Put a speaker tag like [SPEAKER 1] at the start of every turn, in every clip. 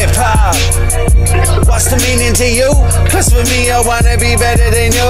[SPEAKER 1] hip-hop. What's the meaning to you? Cause for me I wanna be better than you.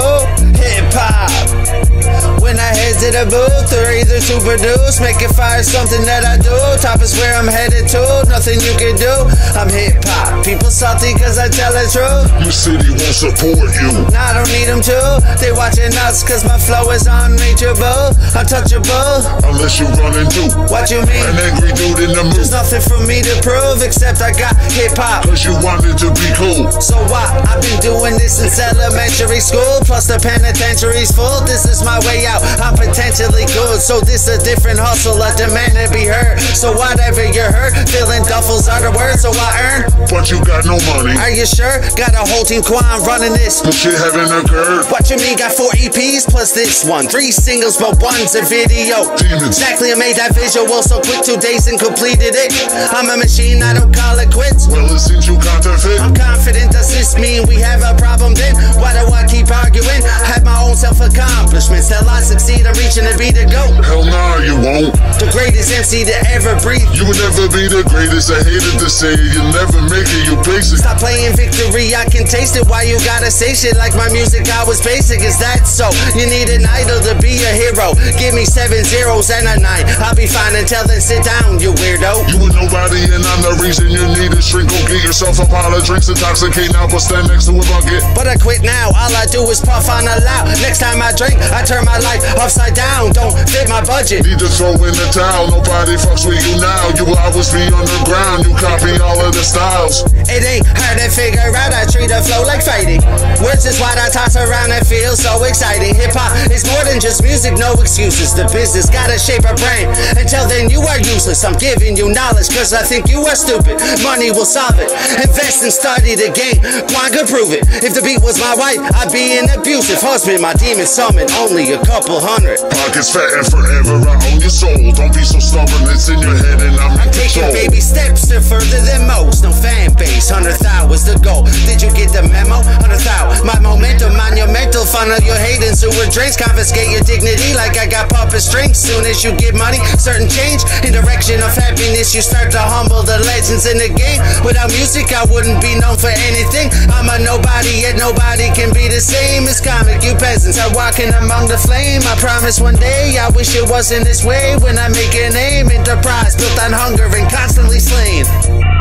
[SPEAKER 1] Hip-hop. When I head to the booth, or either to produce, make it fire something that I do. Top is where I'm headed to, nothing you can do. I'm hip-hop, people salty cause I tell the truth.
[SPEAKER 2] Your city won't support you.
[SPEAKER 1] Nah, I don't need them to. They watching us cause my flow is unreachable, untouchable.
[SPEAKER 2] Unless you run into
[SPEAKER 1] What you mean?
[SPEAKER 2] an angry dude in the mood.
[SPEAKER 1] There's nothing for me to prove except I got hip-hop.
[SPEAKER 2] Cause you wanted to be cool.
[SPEAKER 1] So what? I've been doing this since elementary school, plus the penitentiary's full. This is my way out, I'm potentially good. So this a different hustle, a demand to be heard. So whatever you heard, filling duffels are the words. So I earn,
[SPEAKER 2] But you got no money.
[SPEAKER 1] are you sure? Got a whole team Quan running this.
[SPEAKER 2] The shit haven't occurred.
[SPEAKER 1] What you mean? Got 4 EPs plus this one, 3 singles but one's a video.
[SPEAKER 2] Demons.
[SPEAKER 1] Exactly, I made that visual so quick, 2 days and completed it. I'm a machine, I don't call it quits.
[SPEAKER 2] Well, it seems you counterfeit.
[SPEAKER 1] I'm confident, does this mean we have a problem then? Why do I keep arguing? Have my own self-accomplishments. Till I succeed, I'm reaching to be the GOAT.
[SPEAKER 2] Hell nah, you won't.
[SPEAKER 1] The greatest MC to ever breathe.
[SPEAKER 2] You would never be the greatest. I hated to say it. You'll never make it, you basic.
[SPEAKER 1] Stop playing victory, I can taste it. Why you gotta say shit like my music, I was basic? Is that so? You need an idol to be a hero. Give me 7 zeros and a 9. I'll be fine until then, sit down, you weirdo.
[SPEAKER 2] You were nobody and I'm the reason you need a shrink. Go get yourself a pile of drinks, intoxicate now, but stand next to a bucket.
[SPEAKER 1] But I quit now, all I do is puff on a loud. Next time I drink, I turn my life upside down. Don't fit my budget.
[SPEAKER 2] Need to throw in the towel, nobody fucks with you now. You will always be underground, you copy all of the styles.
[SPEAKER 1] It ain't hard to figure out, I treat a flow like fighting. Words is what I toss around and feel so exciting. Hip-hop is more than just music, no excuses. The business gotta shape a brain. Until then you are useless, I'm giving you knowledge cause I think you are stupid. Money will solve it, invest and study the game. Quan could prove it. If the beat was my wife, I'd be an abusive husband. My demon summoned only a couple hundred.
[SPEAKER 2] Pockets fat and forever I own your soul. Don't be so stubborn, it's in your head and I'm in
[SPEAKER 1] Taking
[SPEAKER 2] control.
[SPEAKER 1] baby steps to further than most. No fan base, 100,000 was the goal. Did you get the memo? 100,000. My momentum, monumental. Funnel your hate in sewer drains. Confiscate your dignity like I got puppet strings. Soon as you get money, certain change in direction of happiness. You start to humble the legends in the game. Without music, I wouldn't be known for anything. I'm a nobody, yet nobody can be the same as Komic. You peasants are walking among the flame. I promise one day, I wish it wasn't this way. When I make a name, enterprise built on hunger and constantly slain.